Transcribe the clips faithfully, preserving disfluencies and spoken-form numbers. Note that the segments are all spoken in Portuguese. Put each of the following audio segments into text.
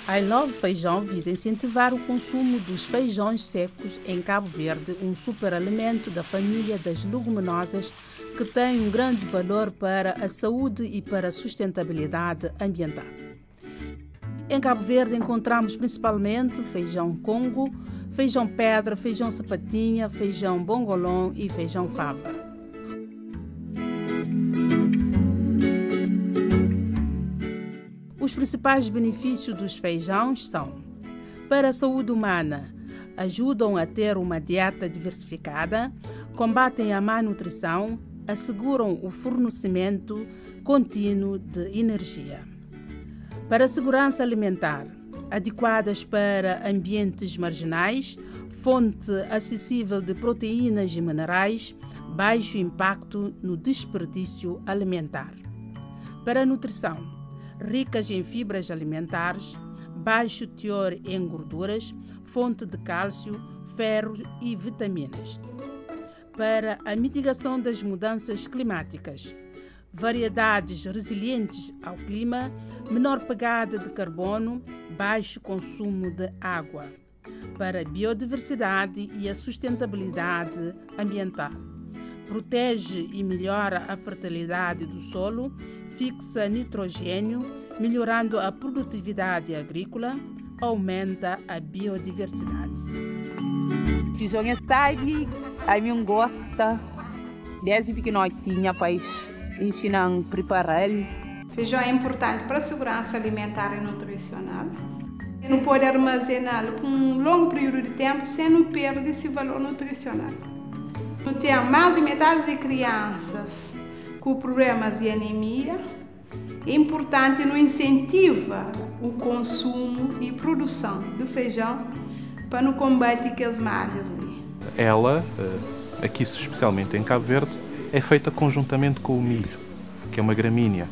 A I Love Feijão visa incentivar o consumo dos feijões secos em Cabo Verde, um superalimento da família das leguminosas que tem um grande valor para a saúde e para a sustentabilidade ambiental. Em Cabo Verde encontramos principalmente feijão Congo, feijão pedra, feijão sapatinha, feijão bongolão e feijão fava. Os principais benefícios dos feijões são: para a saúde humana, ajudam a ter uma dieta diversificada, combatem a má nutrição, asseguram o fornecimento contínuo de energia. Para a segurança alimentar, adequadas para ambientes marginais, fonte acessível de proteínas e minerais, baixo impacto no desperdício alimentar. Para a nutrição, ricas em fibras alimentares, baixo teor em gorduras, fonte de cálcio, ferro e vitaminas. Para a mitigação das mudanças climáticas, variedades resilientes ao clima, menor pegada de carbono, baixo consumo de água. Para a biodiversidade e a sustentabilidade ambiental, protege e melhora a fertilidade do solo, fixa nitrogênio, melhorando a produtividade agrícola, aumenta a biodiversidade. Feijão é sabe, a mim gosta, desde pequenotinha, pois ensinam a preparar. Feijão é importante para a segurança alimentar e nutricional. Não pode armazená-lo por um longo período de tempo sem não perder esse valor nutricional. Não tem mais de metade de crianças com problemas de anemia. É importante não incentiva o consumo e produção de feijão para não combater aquelas malhas ali. Ela, aqui especialmente em Cabo Verde, é feita conjuntamente com o milho, que é uma gramínea,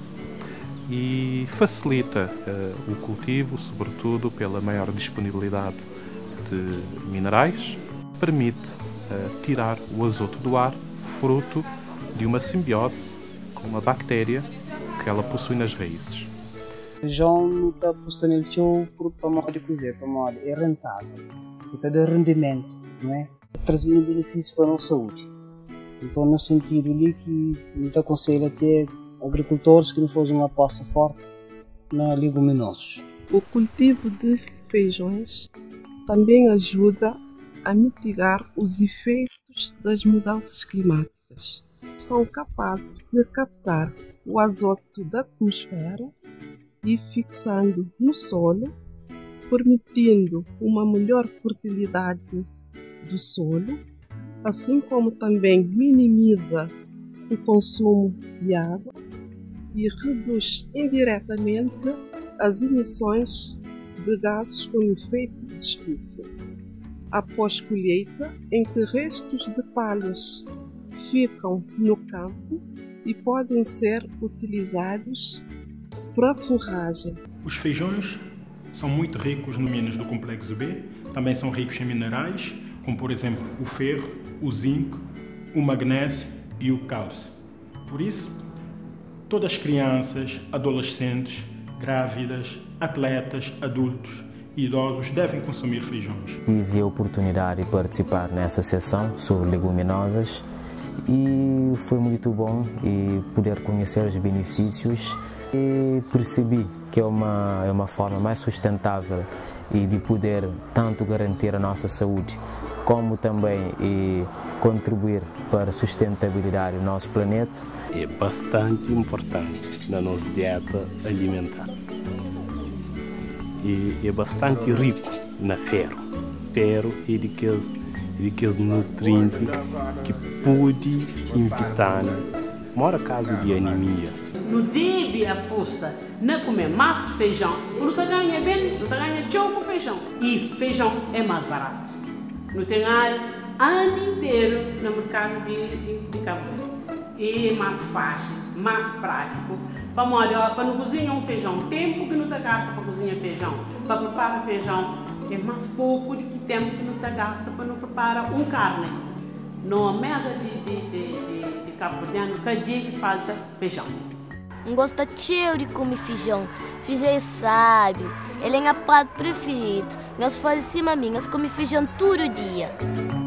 e facilita uh, o cultivo, sobretudo pela maior disponibilidade de minerais, permite uh, tirar o azoto do ar, fruto de uma simbiose com uma bactéria que ela possui nas raízes. O feijão não está possível para modo de cozer, para modo é rentável, está de rendimento, não é? Trazendo benefícios para a nossa saúde. Então, nesse sentido ali que muito aconselho até agricultores que não fazem uma aposta forte na leguminosos. O cultivo de feijões também ajuda a mitigar os efeitos das mudanças climáticas. São capazes de captar o azoto da atmosfera e fixando no solo, permitindo uma melhor fertilidade do solo, assim como também minimiza o consumo de água e reduz indiretamente as emissões de gases com efeito de estufa. Após colheita, em que restos de palhas ficam no campo e podem ser utilizados para forragem. Os feijões são muito ricos no minerais do complexo B, também são ricos em minerais, como por exemplo o ferro, o zinco, o magnésio e o cálcio. Por isso, todas as crianças, adolescentes, grávidas, atletas, adultos e idosos devem consumir feijões. Tive a oportunidade de participar nessa sessão sobre leguminosas e foi muito bom e poder conhecer os benefícios e percebi que é uma, é uma forma mais sustentável e de poder tanto garantir a nossa saúde como também e contribuir para a sustentabilidade do nosso planeta. É bastante importante na nossa dieta alimentar. E é bastante rico na ferro. Ferro é daqueles, daqueles nutrientes que pode evitar maior caso de anemia. No dia aposta não comer mais feijão, porque ganha bem, não ganha pouco feijão. E feijão é mais barato. Não tem ano inteiro no mercado de, de, de Cabo Verde. E é mais fácil, mais prático. Para molhar, quando cozinha um feijão, tempo que não está gasta para cozinhar feijão, para preparar feijão, é mais pouco do que tempo que não está gasta para não preparar um carne. Na mesa de, de, de, de, de Cabo Verdeano, cada dia que falta feijão. não gosta cheio de comer feijão. Feijão é sábio, ele é o prato preferido. Nós fazemos assim, nós comemos feijão todo dia.